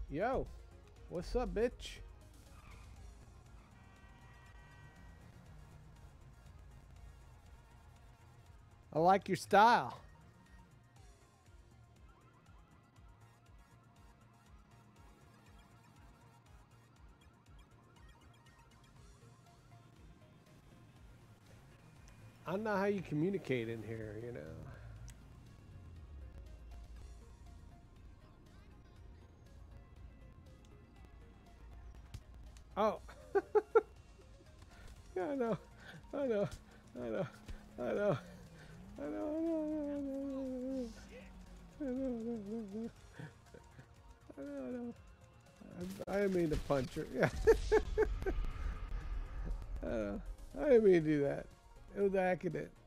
Yo, what's up, bitch? I like your style. I don't know how you communicate in here, you know. Oh. Yeah, I know. I know. I know. I know. I know. I know. I didn't mean to punch her. Yeah. I didn't mean to do that. It was an accident.